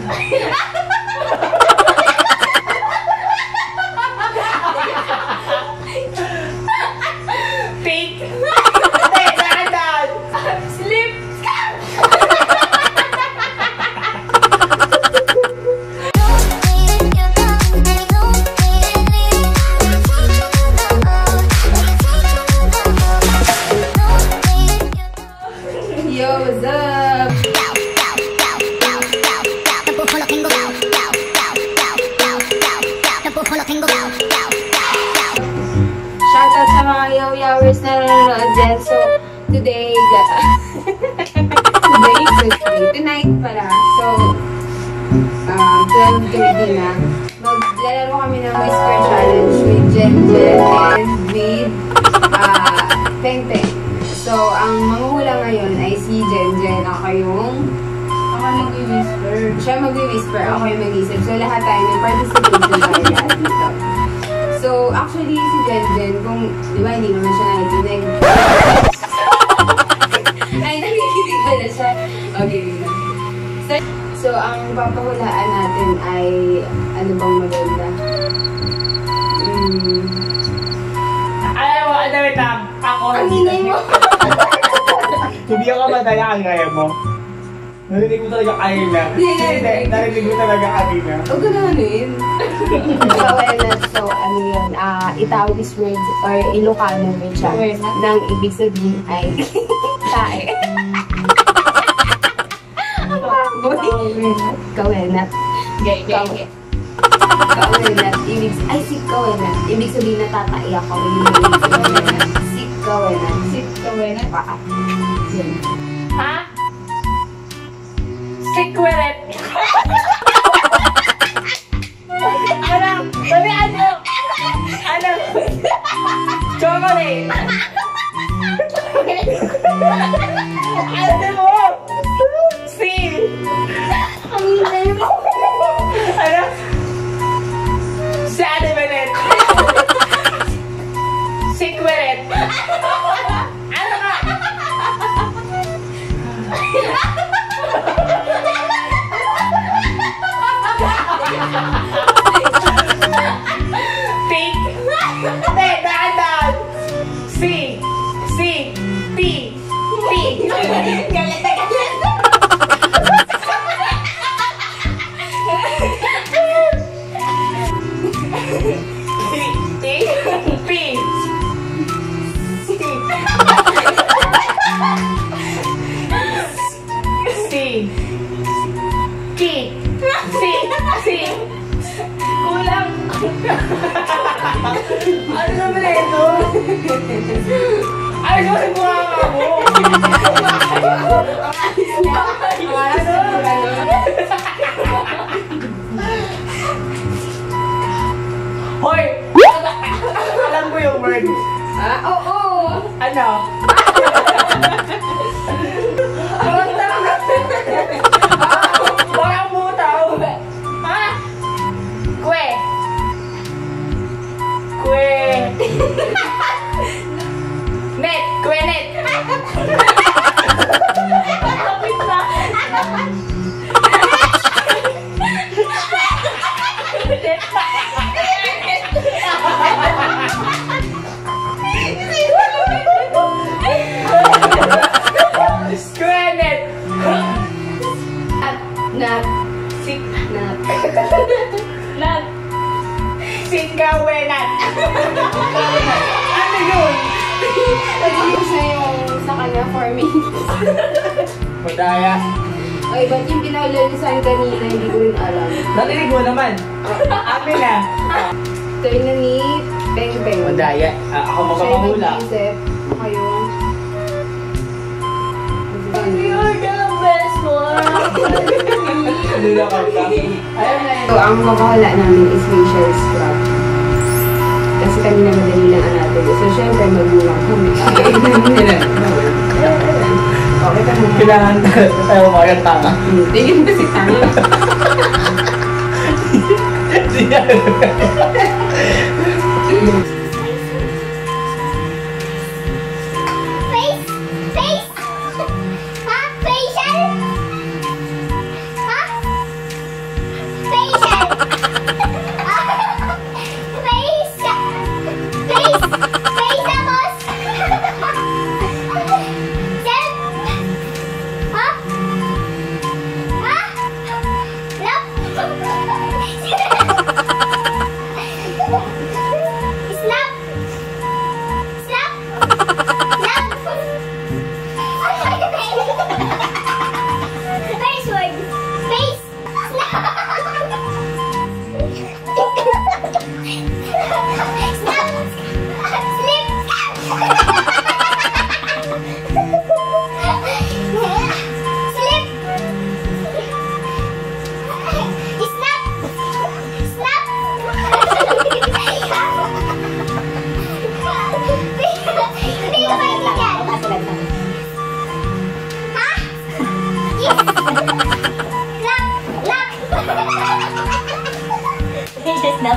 Pink. Hindi, dahan-dahan. Slip. Yo, what's up? Shoutout sa mga yaw-yawers na nanonood dyan. So, today, tonight pala. So, 12:30 na. Maglalaro kami ng Whisper Challenge with Jen and with Peng Peng. So, ang manguhula ngayon ay si Jen. Ako yung mag-whisper. Siya mag-whisper, ako yung mag-isip. So, lahat tayo may participation tayo lahat dito. So, actually, si Jen, kung, di ba, hindi naman siya nakikinig. Ay, nakikinig pala siya. Okay, na. So, ang papahulaan natin ay, ano bang maganda? Alam mo, wait lang. Ako. Ang ingay mo! Hindi ako madaya ang gaya mo. Narinig mo talaga kanina. Hindi, narinig mo talaga kanina. Huwag ko na anuin. So, ano yun, Itawis word or Ilocano word siya. Nang ibig sabihin ay tae. Kawenat. Kawenat. Si kawenat. Ibig sabihin natatay ako. Si kawenat. Si kawenat. Paa. Yan. Ha? Secret! Ano? Sabi ano? Ano? Chocolate! Ano mo? Seal! Ang ingay mo! Ano? Sanibanet! Secret! Ano ka? Pink. Hindi, dahan-dahan. C. P. Galit na galit! P. Kulang. Ano naman ito? Ay, sorry mo nga mo. Hoy! Alam ko yung word. Oo! Ano? Parang butaw. Ha? Kwe. Net. Kwenet. Kapit na. Kwenet. Nat. Nat. Singkawenat. Ano yun? Nag-ius na yung sa kanya 4 minutes. Madaya. Ay, ba't yung pinaulan niyo sa akin kanina, hindi ko rin alam. Narinig mo naman. Amin na. Turn na ni Peng Peng. Madaya. Ako magpapahula. Siya yung mag-isip. Ako yung... You're the best one. Hindi na kanta. So, ang makakala namin is facial scrub. Kasi kanina madali lang ang natin. So, syempre, magulang kami. Okay ka naman. Kailangan tayo mga tanga. Tingin ba si tanga? No.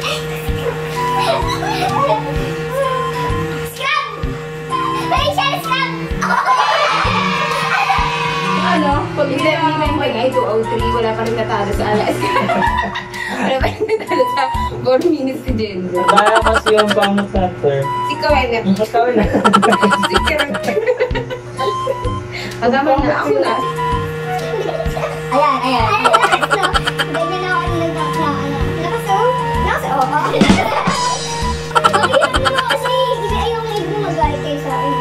Scrub! Rachel, scrub! Ano? Pag binibigay ay 203, wala pa rin natalo sa Alaska. Wala pa rin natalo sa 4 minutes si Jenzo. Kaya kasi yung bangot na, sir. Si Kawena. Ikaw na. Si Kawena. Kasama na ako na. Ayan, ayan. Ganyan na ako nilagdak na ano. Lakas o? Lakas o? Bakit ano mo kasi ayaw nga ibig magalit kayo sa akin.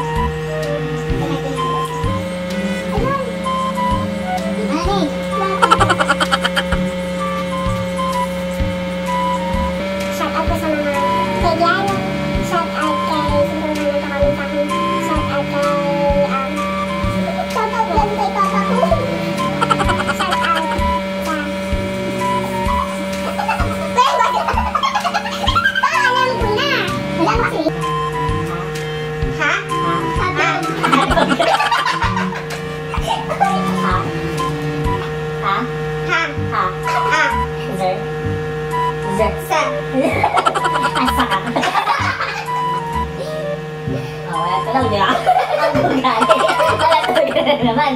Shout out ko sa mga kay Diana. Shout out kay sobrang nagkakamit sa akin. Shout out kay shout out din kay papa ko. Shout out sa alam ko na. Alam kasi. Ha? Ha? Ha? Ha? Ha? Ha? Zer? Zer? Zer? Asa ka? Oh, wala talaga niya. Ang bugali. Wala talaga na naman.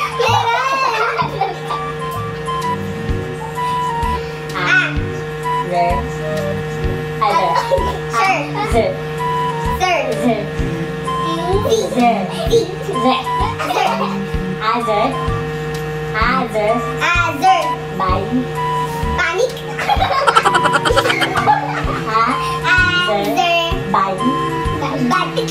Ah. Zer? Zer? Sir? Zer? Sir? Zer? Zer? Zer? Azer? Azer? Azer? Bye. Panic? Ha? Azer? Bye. Batik?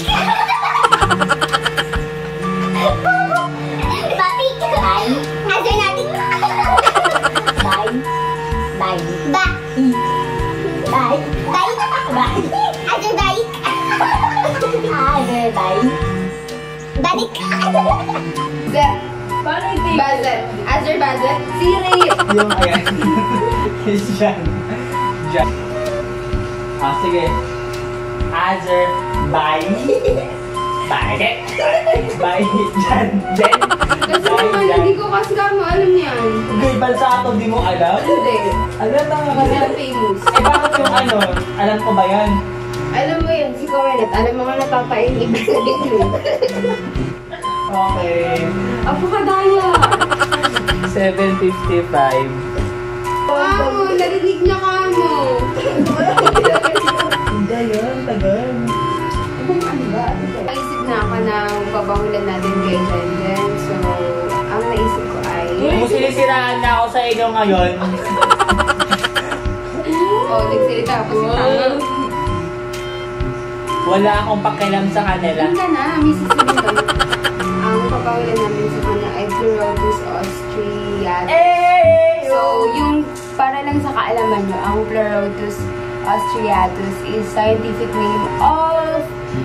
Batik? Bye. Azer natin? Bye. Bye. Ba. Bye. Bye. Bye. Azer bye. Azer bye. Batik? Zer. Bazet. Azure Bazet. Siri. Yung ayan. Is Jan. Jan. Ah, sige. Azer. Bye. Bye. Bye. Jan. Jen. Kasi naman, hindi ko kasi kamo alam niyan. Okay, bansa ako, di mo alam? Hindi. Alam na nga Kasi kasi. famous. Eh, bakit yung ano? Alam ko ba yan? Alam mo yun, si Kawenet. Alam mo nga napapainib sa likod. Okay. Apo ka daya. 7:55. Kamo, narinig niya kamo. Hindi yun, tagal. Naisip na ako na babahulan natin kay Jen. So, ang naisip ko ay... Kung sinisiraan na ako sa inyo ngayon, nagsalita ako si Tama. wala akong pakialam sa kanila. Hindi ka na, may susunod kami. Ang papahulan namin sa kanya ay Pleurotus austriatus. So, yung para lang sa kaalaman nyo, ang Pleurotus austriatus is scientific name of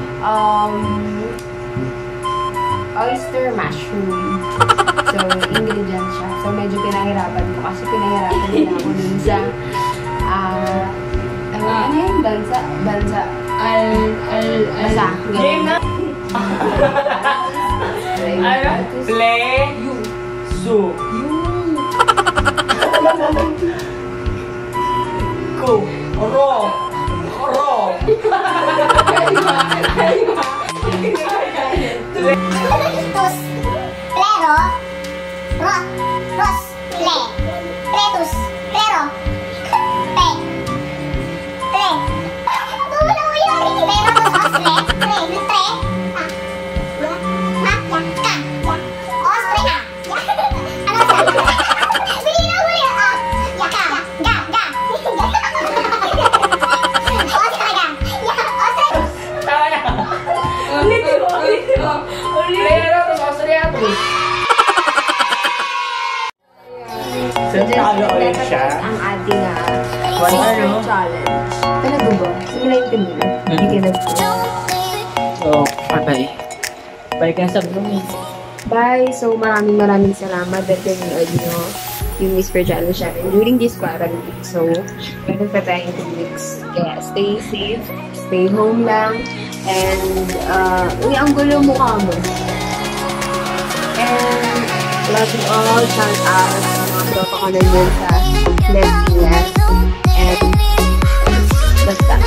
oyster mushroom. So, ingredient siya. So, medyo pinahirapan ko kasi pinahirapan nila ako dun sa ano yun? Bansa? Basa. Game na! Ano? Play. Su. Ku. Ro. Ro. Pretus, plero, ros, ple, pretus, plero, pe, Wala mo yun, plero, ros, ple, tre, ka, ostre, ano sabi? Sige na mo yun, yaka, ga, ostre, ostre. Tama na. Ulitin mo. Plero, austriatus. Sentalo ulit siya. Ang ating Ano? challenge. Talaga ba? Simulan ko nila. Hindi ka nag-pro. Oh, patay. Bye ka sa blooming. Bye! So, maraming salamat at nanonood nyo yung Whisper Challenge namin during this quarantine. So, meron pa tayong 2 weeks. Kaya, stay safe, stay home lang, and, ang gulo mukha mo. And, love you all. Shout out sa mga tropa ko nandun sa Pilipinas. And, Basta.